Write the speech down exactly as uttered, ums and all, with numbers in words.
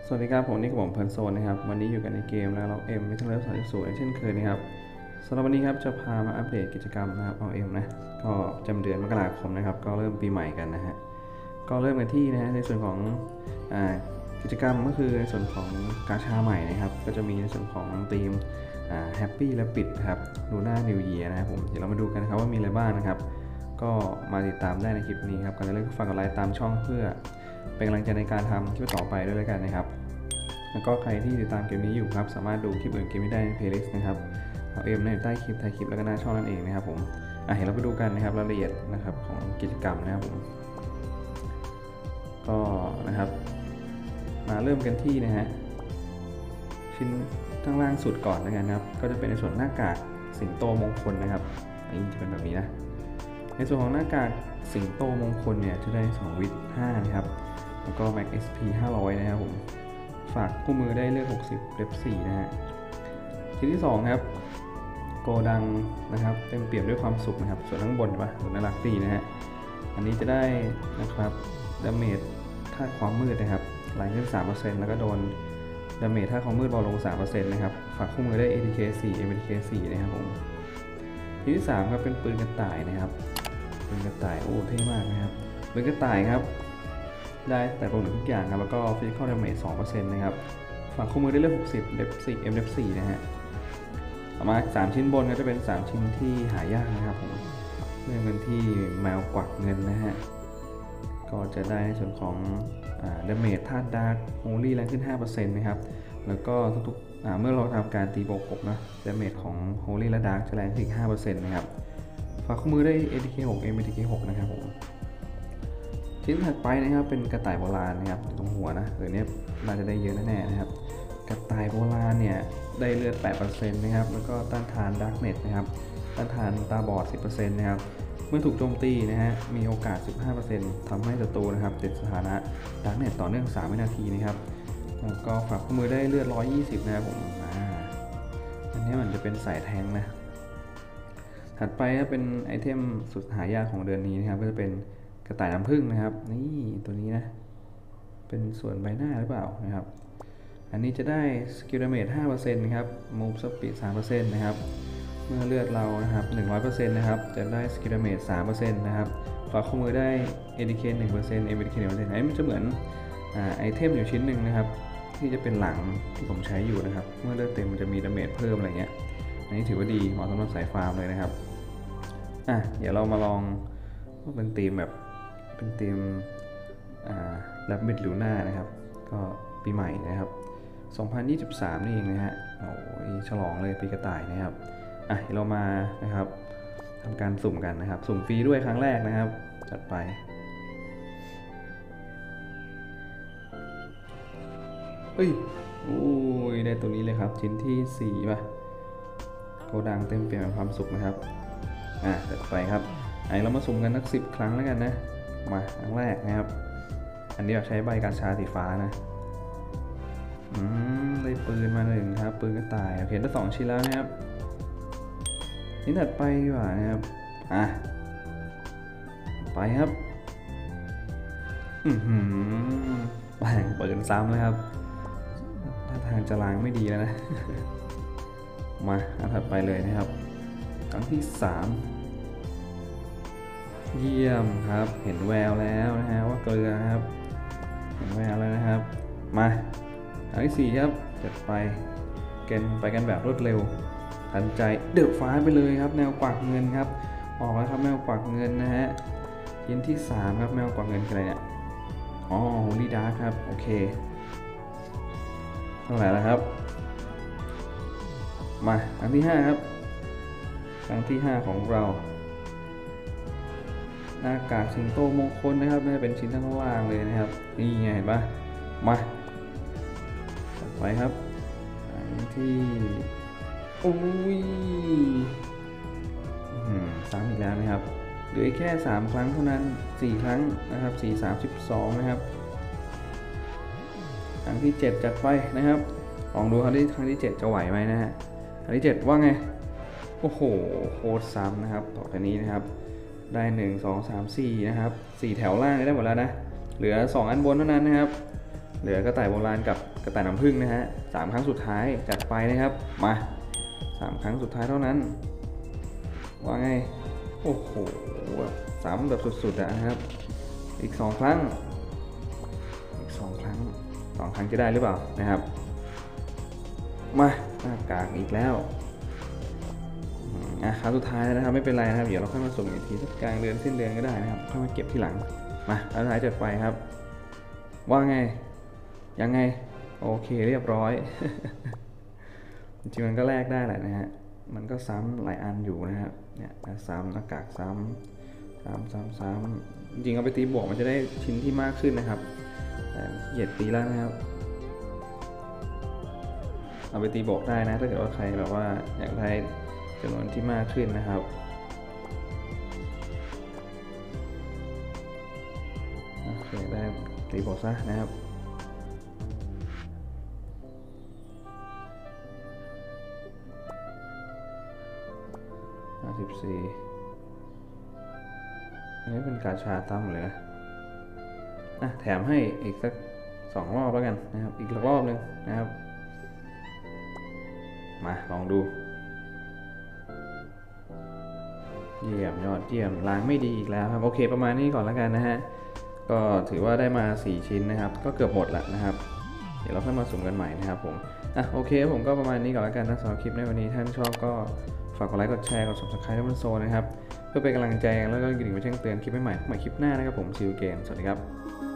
สวัสดีครับผมนี่กับผมเพลินโซนนะครับวันนี้อยู่กันในเกมแล้วเราเอ็มไม่ต้องเลิฟสายสวยเช่นเคยนะครับสำหรับวันนี้ครับจะพามาอัปเดตกิจกรรมนะครับเอาเอ็มนะก็จำเดือนมกราคมนะครับก็เริ่มปีใหม่กันนะฮะก็เริ่มกันที่นะฮะในส่วนของอ่ากิจกรรมก็คือในส่วนของกาชาใหม่นะครับก็จะมีในส่วนของธีมแฮปปี้และปิดครับดูหน้านิวเยียร์นะครับผมเดี๋ยวเรามาดูกันครับว่ามีอะไรบ้างนะครับก็มาติดตามได้ในคลิปนี้ครับก่อนจะเริ่มฝากกดไลค์ตามช่องเพื่อเป็นกำลังใจในการทำคลิปต่อไปด้วยแล้วกันนะครับแล้วก็ใครที่ติดตามเกมนี้อยู่ครับสามารถดูคลิปอื่นเกมนี้ได้ในเพลย์ลิสต์นะครับเอาเอ็มในใต้คลิปท้ายคลิปแล้วก็หน้าช่องนั่นเองนะครับผมอ่ะเห็นเราไปดูกันนะครับรายละเอียดนะครับของกิจกรรมนะครับผมก็นะครับมาเริ่มกันที่นะฮะชิ้นข้างล่างสุดก่อนแล้วกันนะครับก็จะเป็นในส่วนหน้ากากสิงโตมงคลนะครับอันนี้จะเป็นแบบนี้นะในส่วนของหน้ากากสิงโตมงคลเนี่ยจะได้สองวิทห้านะครับแล้วก็ Max เอส พี ห้าร้อยนะครับผมฝากคู่มือได้เลือกหกสิบเล็บสี่นะฮะชิ้นที่สองครับโกดังนะครับเต็มเปี่ยมด้วยความสุขนะครับส่วนข้างบนปะส่วนน่ารักดีนะฮะอันนี้จะได้นะครับดาเมจธาตุความมืดนะครับไหลขึ้น สามเปอร์เซ็นต์ แล้วก็โดนดาเมจธาตุความมืดเบาลง สามเปอร์เซ็นต์ นะครับฝากคู่มือได้ เอ ที เค สี่ เอ็ม ที เค สี่นะครับผมชิ้นที่สามครับเป็นปืนกระต่ายนะครับปืนกระต่ายโอ้เท่มากนะครับปืนกระต่ายครับได้แต่รวมถึงทุกอย่างครับแล้วก็ Physical Damage สองเปอร์เซ็นต์ นะครับฝากคู่มือได้เลือกหกสิบเล็บสี่ เอ็ม เล็บสี่นะฮะต่อมาสามชิ้นบนก็จะเป็นสามชิ้นที่หายากนะครับผมเริ่มกันที่แมวกวักเงินนะฮะก็จะได้ในส่วนของดาเมจธาตุดาร์กโฮลี่แรงขึ้น ห้าเปอร์เซ็นต์ นะครับแล้วก็ทุกๆเมื่อเราทำการตีบวกหกนะดาเมจของโฮลี่และดาร์กจะแรงขึ้นอีก ห้าเปอร์เซ็นต์ นะครับฝากคู่มือได้ เอ ที เค หก เอ็ม ที เค หก นะครับผมชิ้นถัดไปนะครับเป็นกระต่ายโบราณนะครับตรงหัวนะหรือเนี้ยน่าจะได้เยอะแน่ๆนะครับกระต่ายโบราณเนี่ยได้เลือด แปดเปอร์เซ็นต์ นะครับแล้วก็ต้านทานดาร์กเน็ตนะครับต้านทานตาบอด สิบเปอร์เซ็นต์ นะครับเมื่อถูกโจมตีนะฮะมีโอกาส สิบห้าเปอร์เซ็นต์ ทำให้ศัตรูนะครับติดสถานะดาร์กเน็ตต่อเนื่องสามวินาทีนะครับแล้วก็ฝากคู่มือได้เลือดหนึ่งร้อยยี่สิบนะครับผมอ่าอันนี้มันจะเป็นสายแทงนะถัดไปก็เป็นไอเทมสุดหายากของเดือนนี้นะครับก็จะเป็นกระต่ายน้ำผึ้งนะครับนี่ตัวนี้นะเป็นส่วนใบหน้าหรือเปล่านะครับอันนี้จะได้สกิลดาเมจ ห้าเปอร์เซ็นต์ นะครับมูฟสปีด สามเปอร์เซ็นต์ นะครับเมื่อเลือดเรานะครับ หนึ่งร้อยเปอร์เซ็นต์ นะครับจะได้สกิลดาเมจ สามเปอร์เซ็นต์ นะครับฝากคู่มือได้ เอ ที เค หนึ่งเปอร์เซ็นต์ เอ็ม ที เค หนึ่งเปอร์เซ็นต์ อันนี้มันจะเหมือนไอเทมอยู่ชิ้นหนึ่งนะครับที่จะเป็นหลังที่ผมใช้อยู่นะครับเมื่อเลือดเต็มมันจะมีดาเมจเพิ่มอะไรเงี้ยอันนี้ถือว่าดีเหมาะสำหรับสายฟาร์มเลยนะครับอ่ะเดี๋ยวเรามาลองเป็นธีมแบบเป็นธีมแรปมิดลูน่านะครับก็ปีใหม่นะครับสองพันยี่สิบสามนี่เองนะฮะโอ้ยฉลองเลยปีกระต่ายนะครับอ่ะเรามานะครับทำการสุ่มกันนะครับสุ่มฟรีด้วยครั้งแรกนะครับจัดไปเฮ้ยโอ้ยได้ตัวนี้เลยครับชิ้นที่สี่ป่ะโกดังเต็มเปี่ยมความสุขนะครับอ่ะจัดไปครับไอเรามาสุ่มกันสักสิบครั้งแล้วกันนะมาครั้งแรกนะครับอันนี้เราใช้ใบกาชาสีฟ้านะอืมได้ปืนมาหนึ่งครับปืนกระต่ายเห็นได้สองชิ้นแล้วนะครับนี่ถัดไปดีกว่านะครับอ่ะไปครับอือหือแปลงปืนซ้ำเลยครับถ้าทางจะล้างไม่ดีแล้วนะ มาอันถัดไปเลยนะครับครั้งที่สามเยี่ยมครับเห็นแววแล้วนะฮะว่าเกลือครับเห็นแววแล้วนะครับมาครั้งที่สี่ครับจัดไปกันไปกันแบบรวดเร็วทันใจเดือดฟ้าไปเลยครับแมวกวักเงินครับออกแล้วครับแมวกวักเงินนะฮะชิ้นที่สามครับแมวกวักเงินคืออะไรเนี่ยอ๋อโฮลี่ดาร์คครับโอเคเท่าไหร่แล้วครับมาครั้งที่ห้าครับครั้งที่ห้าของเราหน้ากากสิงโตมงคลนะครับน่าจะเป็นชิ้นข้างล่างเลยนะครับนี่ไงเห็นปะมาต่อไปครับอันที่โอ้ยสามอีกแล้วนะครับเหลือแค่สามครั้งเท่านั้นสี่ครั้งนะครับสี่ สาม สิบสองนะครับครั้งที่เจ็ดจัดไปนะครับลองดูครั้งที่ครั้งที่เจ็ดจะไหวไหมนะฮะครั้งที่เจ็ดว่าไงโอ้โหโคตรซ้ำนะครับต่อจากนี้นะครับได้หนึ่ง สอง สาม สี่นะครับสี่แถวล่างได้หมดแล้วนะเหลือสองอันบนเท่านั้นนะครับเหลือกระต่ายโบราณกับกระต่ายน้ำผึ้งนะฮะสามครั้งสุดท้ายจัดไปนะครับมาสามครั้งสุดท้ายเท่านั้นว่าไงโอ้โหสามแบบสุดๆนะครับอีกสองครั้งอีกสองครั้งสองครั้งจะได้หรือเปล่านะครับมาหน้ากากอีกแล้วอ่ะครั้งสุดท้ายนะครับไม่เป็นไรนะครับเดี๋ยวเราค่อยมาส่งอีกทีสักกลางเดือนสิ้นเดือนก็ได้นะครับค่อยมาเก็บทีหลังมาครั้งสุดท้ายจัดไปครับว่าไงยังไงโอเคเรียบร้อย จริงๆมันก็แลกได้แหละนะฮะมันก็ซ้ำหลายอันอยู่นะครับเนี่ยซ้ำหน้ากากซ้ำซ้ำซ้ำซ้ำจริงๆเอาไปตีบวกมันจะได้ชิ้นที่มากขึ้นนะครับแต่เหยียดตีแล้วนะครับเอาไปตีบวกได้นะถ้าเกิดว่าใครแบบว่าอยากได้จำนวนที่มากขึ้นนะครับโอเคได้ตีบวกซะนะครับสิบสี่อันนี้เป็นกาชาตั้มเลยนะอ่ะแถมให้อีกสักสองรอบแล้วกันนะครับอีกรอบหนึ่งนะครับมาลองดูเยี่ยมยอดเยี่ยมล้างไม่ดีอีกแล้วครับโอเคประมาณนี้ก่อนแล้วกันนะฮะก็ถือว่าได้มาสี่ชิ้นนะครับก็เกือบหมดแล้วนะครับเดี๋ยวเราค่อยมาสุ่มกันใหม่นะครับผมอ่ะโอเคผมก็ประมาณนี้ก่อนแล้วกันนะสำหรับคลิปในวันนี้ท่านชอบก็ฝากกดไลค์กดแชร์กด ซับสไครบ์ ให้มันโซนะครับเพื่อเป็นกำลังใจแล้วก็กระดิ่งไว้แจ้งเตือนคลิปใหม่ๆใหม่คลิปหน้านะครับผมซิลเกมสวัสดีครับ